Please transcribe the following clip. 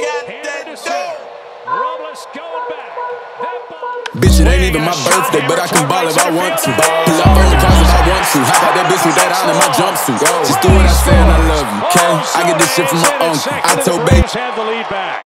Bitch, it ain't even my birthday, but I can ball if I want to. Pull up on the cars if I want to. How about that bitch with that on in my jumpsuit? Just do what I say and I love you, okay? I get this shit from my uncle. I told baby.